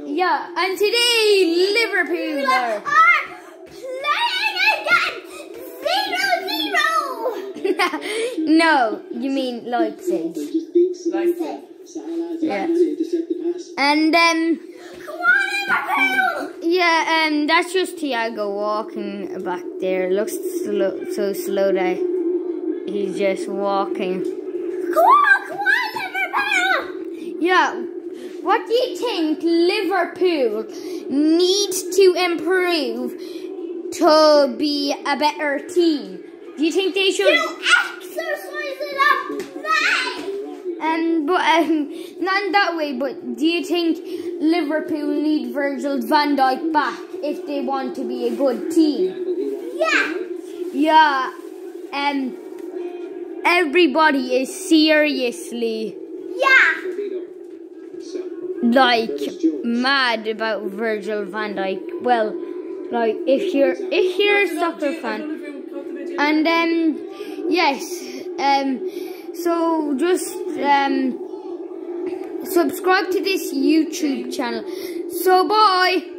Yeah, and today Liverpool are playing again 0-0. No, you mean Leipzig. Leipzig. Yeah. And Come on, Liverpool! yeah, that's just Thiago walking back there. Looks so slow that he's just walking. Come on, Liverpool! Yeah. What do you think Liverpool needs to improve to be a better team? Do you think they should exercise it up, play? Not in that way, but do you think Liverpool need Virgil van Dijk back if they want to be a good team? Yeah. Yeah. Everybody is seriously like mad about Virgil van Dijk. Well, like if you're a soccer fan, and yes, so just subscribe to this YouTube channel. So bye.